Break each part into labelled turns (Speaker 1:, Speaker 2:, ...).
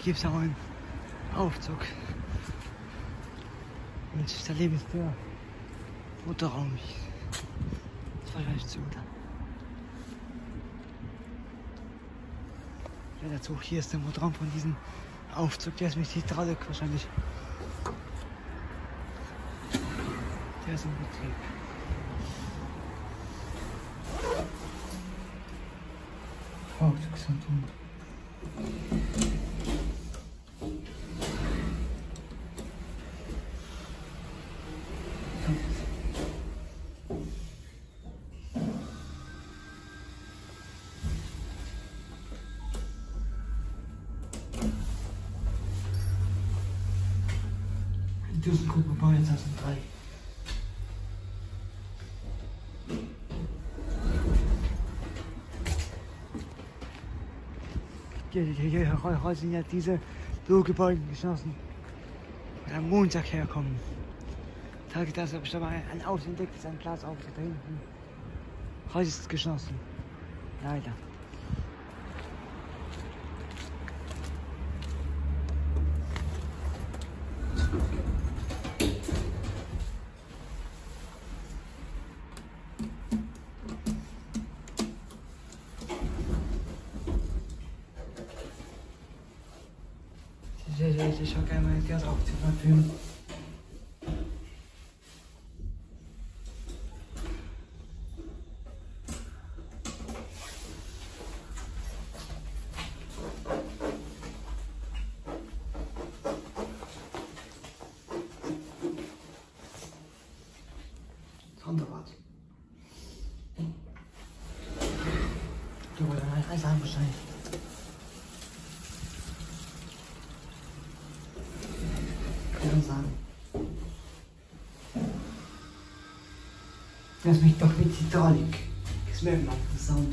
Speaker 1: gibt es auch einen Aufzug. Und daneben ist der Motorraum. Das war gleich zu, oder? Ja, der Zug hier ist der Motorraum von diesem Aufzug. Der ist mit Hydraulik wahrscheinlich. Der ist in Betrieb. Aufzugszentrum. Die ThyssenKrupp Bau 2003. Hier sind ja diese Bürogebäude geschlossen, die am Montag herkommen. Tage das habe ich da mal ein Auto entdeckt, das ist ein Glasauto da hinten. Heute ist es geschlossen. Leider. Ich schaue gerne mal das auch zu verfilmen. Sonderrad. Du wolltest ein Eisenbahnstein. Sagen. Das mich doch mit Hydraulik. Das merkt man, der Sound.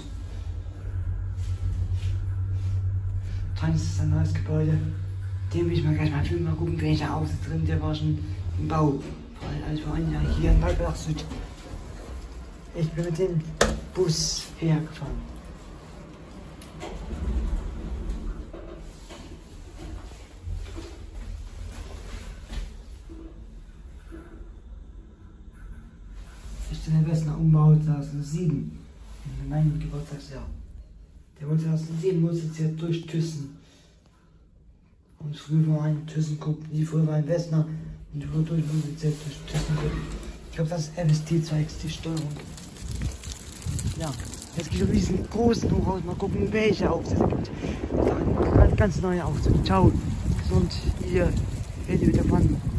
Speaker 1: Dran ist es ein neues Gebäude. Dem will ich mal gleich mal filmen, mal gucken, welcher außen drin, der war schon im Bau. Als wir waren ja hier in Waldbach Süd. Ich bin mit dem Bus hergefahren. Der Westner Umbau 2007, in meinem Geburtstagsjahr. Der wurde 2007 musste jetzt durch Thyssen. Und früher war ein ThyssenKrupp, die früher war ein Westner und die wurde durch ThyssenKrupp. Ich glaube, das ist FST2X, die Steuerung. Ja, jetzt geht es um diesen großen Hochhaus. Mal gucken, welche Aufsätze gibt. Da ganz neue Aufsätze. Ciao, gesund, ihr werdet wieder von.